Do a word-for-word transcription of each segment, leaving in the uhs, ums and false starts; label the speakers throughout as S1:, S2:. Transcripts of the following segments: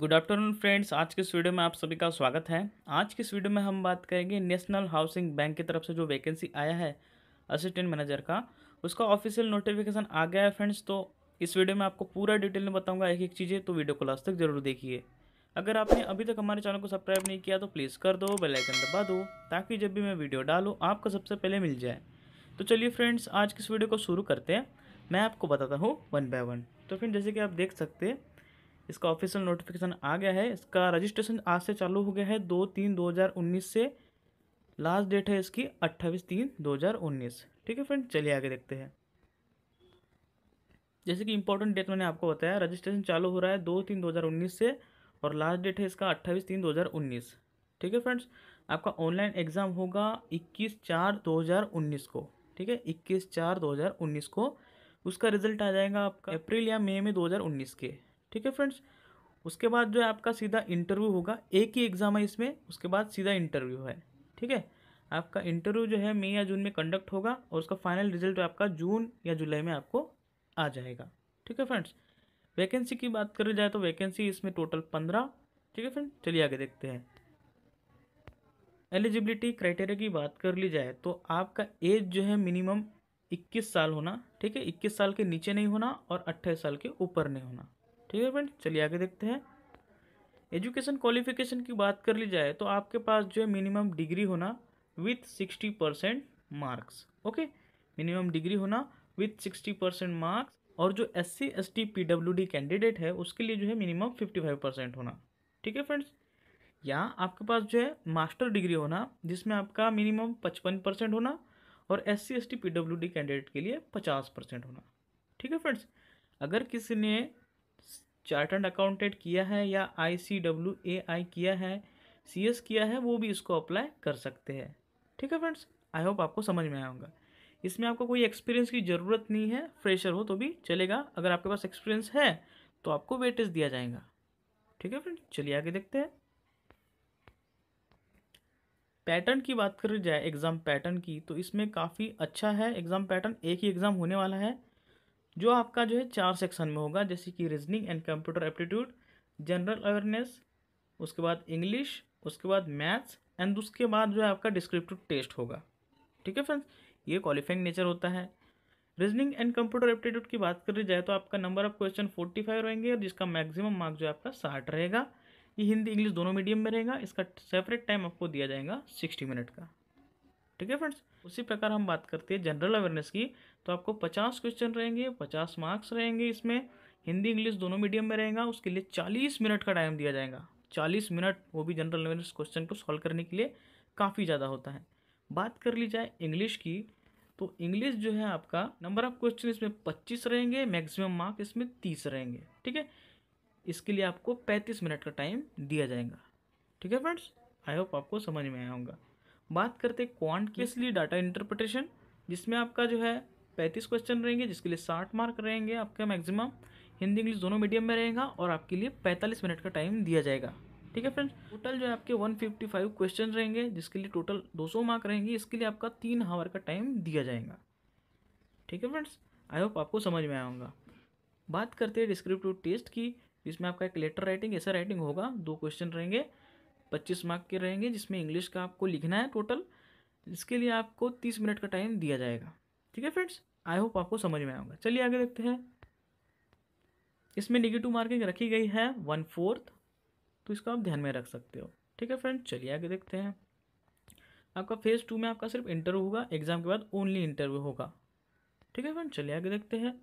S1: Good afternoon friends. आज के इस वीडियो में आप सभी का स्वागत है। आज के इस वीडियो में हम बात करेंगे नेशनल हाउसिंग बैंक की तरफ से जो वैकेंसी आया है असिस्टेंट मैनेजर का, उसका ऑफिशियल नोटिफिकेशन आ गया है फ्रेंड्स। तो इस वीडियो में आपको पूरा डिटेल में बताऊंगा एक एक चीज़ें, तो वीडियो को लास्ट तक जरूर देखिए। अगर आपने अभी तक हमारे चैनल को सब्सक्राइब नहीं किया तो प्लीज़ कर दो, बेल आइकन दबा दो, ताकि जब भी मैं वीडियो डालूँ आपको सबसे पहले मिल जाए। तो चलिए फ्रेंड्स, आज की इस वीडियो को शुरू करते हैं। मैं आपको बताता हूँ वन बाय वन। तो फ्रेंड, जैसे कि आप देख सकते हैं, इसका ऑफिशियल नोटिफिकेशन आ गया है। इसका रजिस्ट्रेशन आज से चालू हो गया है, दो तीन दो हज़ार उन्नीस से। लास्ट डेट है इसकी अट्ठाईस तीन दो हज़ार उन्नीस। ठीक है फ्रेंड, चलिए आगे देखते हैं। जैसे कि इंपॉर्टेंट डेट मैंने आपको बताया, रजिस्ट्रेशन चालू हो रहा है दो तीन दो हज़ार उन्नीस से और लास्ट डेट है इसका अट्ठाईस तीन दो हज़ार उन्नीस। ठीक है फ्रेंड्स, आपका ऑनलाइन एग्ज़ाम होगा इक्कीस चार दो हज़ार उन्नीस को। ठीक है, इक्कीस चार दो हज़ार उन्नीस को उसका रिजल्ट आ जाएगा आपका अप्रैल या मई में दो हज़ार उन्नीस के। ठीक है फ्रेंड्स, उसके बाद जो है आपका सीधा इंटरव्यू होगा। एक ही एग्ज़ाम है इसमें, उसके बाद सीधा इंटरव्यू है। ठीक है, आपका इंटरव्यू जो है मई या जून में कंडक्ट होगा और उसका फाइनल रिजल्ट आपका जून या जुलाई में आपको आ जाएगा। ठीक है फ्रेंड्स, वैकेंसी की बात करी जाए तो वैकेंसी इसमें टोटल पंद्रह। ठीक है फ्रेंड, चलिए आगे देखते हैं। एलिजिबिलिटी क्राइटेरिया की बात कर ली जाए तो आपका एज जो है मिनिमम इक्कीस साल होना। ठीक है, इक्कीस साल के नीचे नहीं होना और अट्ठाईस साल के ऊपर नहीं होना। ठीक है फ्रेंड, चलिए आगे देखते हैं। एजुकेशन क्वालिफिकेशन की बात कर ली जाए तो आपके पास जो है मिनिमम डिग्री होना with sixty percent marks. Okay, minimum degree होना विथ सिक्सटी परसेंट मार्क्स। और जो S C S T P W D candidate है उसके लिए जो है मिनिमम फिफ्टी फाइव परसेंट होना। ठीक है फ्रेंड्स, या आपके पास जो है मास्टर डिग्री होना जिसमें आपका मिनिमम पचपन परसेंट होना और S C S T P W D candidate के लिए पचास परसेंट होना। ठीक है फ्रेंड्स, अगर किसी ने चार्टर्ड अकाउंटेंट किया है या आई सी डब्ल्यू ए आई किया है, सी एस किया है, वो भी इसको अप्लाई कर सकते हैं। ठीक है फ्रेंड्स, आई होप आपको समझ में आया होगा। इसमें आपको कोई एक्सपीरियंस की ज़रूरत नहीं है, फ्रेशर हो तो भी चलेगा। अगर आपके पास एक्सपीरियंस है तो आपको वेटेज दिया जाएगा। ठीक है फ्रेंड्स, चलिए आगे देखते हैं। पैटर्न की बात करी जाए एग्ज़ाम पैटर्न की, तो इसमें काफ़ी अच्छा है एग्ज़ाम पैटर्न। एक ही एग्ज़ाम होने वाला है जो आपका जो है चार सेक्शन में होगा, जैसे कि reasoning and computer aptitude, general awareness, उसके बाद इंग्लिश, उसके बाद मैथ्स एंड उसके बाद जो है आपका डिस्क्रिप्टिव टेस्ट होगा। ठीक है फ्रेंड्स, ये क्वालिफाइंग नेचर होता है। रीजनिंग एंड कंप्यूटर एप्टीट्यूड की बात करी जाए तो आपका number of question forty five रहेंगे और जिसका मैक्सिमम मार्क जो है आपका साठ रहेगा। ये हिंदी इंग्लिश दोनों मीडियम में रहेगा। इसका सेपरेट टाइम आपको दिया जाएगा सिक्सटी मिनट का। ठीक है फ्रेंड्स, उसी प्रकार हम बात करते हैं जनरल अवेयरनेस की, तो आपको पचास क्वेश्चन रहेंगे, पचास मार्क्स रहेंगे। इसमें हिंदी इंग्लिश दोनों मीडियम में रहेगा। उसके लिए चालीस मिनट का टाइम दिया जाएगा। चालीस मिनट, वो भी जनरल अवेयरनेस क्वेश्चन को सॉल्व करने के लिए काफ़ी ज़्यादा होता है। बात कर ली जाए इंग्लिश की, तो इंग्लिश जो है आपका नंबर ऑफ क्वेश्चन इसमें पच्चीस रहेंगे, मैक्सिमम मार्क इसमें तीस रहेंगे। ठीक है, इसके लिए आपको पैंतीस मिनट का टाइम दिया जाएगा। ठीक है फ्रेंड्स, आई होप आपको समझ में आया होगा। बात करते हैं क्वांट की, इसलिए डाटा इंटरप्रिटेशन, जिसमें आपका जो है पैंतीस क्वेश्चन रहेंगे, जिसके लिए साठ मार्क रहेंगे आपका मैक्सिमम। हिंदी इंग्लिश दोनों मीडियम में रहेगा और आपके लिए पैंतालीस मिनट का टाइम दिया जाएगा। ठीक है फ्रेंड्स, टोटल जो है आपके एक सौ पचपन क्वेश्चन रहेंगे, जिसके लिए टोटल दो सौ मार्क रहेंगे। इसके लिए आपका तीन आवर का टाइम दिया जाएगा। ठीक है फ्रेंड्स, आई होप आपको समझ में आया होगा। बात करते हैं डिस्क्रिप्टिव टेस्ट की, इसमें आपका एक लेटर राइटिंग ऐसा राइटिंग होगा। दो क्वेश्चन रहेंगे, पच्चीस मार्क के रहेंगे, जिसमें इंग्लिश का आपको लिखना है टोटल। इसके लिए आपको तीस मिनट का टाइम दिया जाएगा। ठीक है फ्रेंड्स, आई होप आपको समझ में आएगा। चलिए आगे देखते हैं। इसमें नेगेटिव मार्किंग रखी गई है वन फोर्थ, तो इसको आप ध्यान में रख सकते हो। ठीक है फ्रेंड्स, चलिए आगे देखते हैं। आपका फेज़ टू में आपका सिर्फ इंटरव्यू होगा, एग्जाम के बाद ओनली इंटरव्यू होगा। ठीक है फ्रेंड्स, चलिए आगे देखते हैं।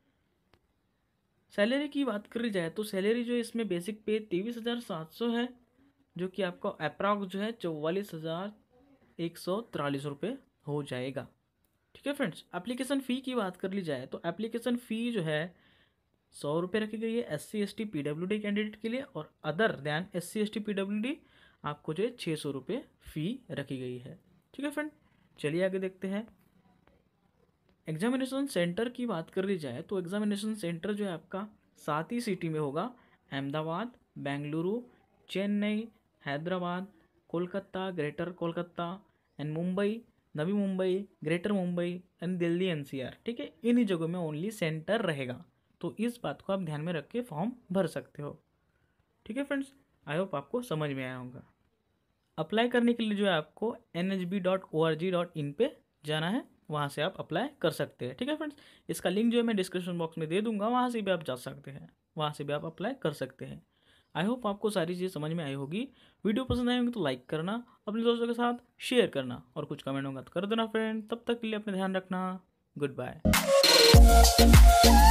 S1: सैलरी की बात करी जाए तो सैलरी जो इसमें बेसिक पे तेईस हज़ार सात सौ है, जो कि आपका अप्रॉक्स जो है चौवालीस हज़ार एक सौ तिरालीस रुपये हो जाएगा। ठीक है फ्रेंड्स, एप्लीकेशन फ़ी की बात कर ली जाए तो एप्लीकेशन फ़ी जो है सौ रुपये रखी गई है S C S T P W D candidate के लिए, और other than S C S T P W D आपको जो है छः सौ रुपये फ़ी रखी गई है। ठीक है फ्रेंड, चलिए आगे देखते हैं। एग्जामिनेशन सेंटर की बात कर ली जाए तो एग्जामिनेशन सेंटर जो है आपका सात ही सिटी में होगा, Ahmedabad, Bengaluru, Chennai, Hyderabad, Kolkata, greater Kolkata and Mumbai, Navi Mumbai, greater Mumbai and Delhi N C R. ठीक है, इन्हीं जगहों में ओनली सेंटर रहेगा, तो इस बात को आप ध्यान में रख के फॉर्म भर सकते हो। ठीक है फ्रेंड्स, आई होप आपको समझ में आया होगा। अप्लाई करने के लिए जो है आपको N H B dot O R G dot in पे जाना है, वहाँ से आप अप्लाई कर सकते हैं। ठीक है फ्रेंड्स, इसका लिंक जो है मैं डिस्क्रिप्शन बॉक्स में दे दूंगा, वहाँ से भी आप जा सकते हैं, वहाँ से भी आप अप्लाई कर सकते हैं। आई होप आपको सारी चीज़ें समझ में आई होगी। वीडियो पसंद आई होगी तो लाइक करना, अपने दोस्तों के साथ शेयर करना, और कुछ कमेंट होगा तो कर देना फ्रेंड। तब तक के लिए अपना ध्यान रखना। Good bye.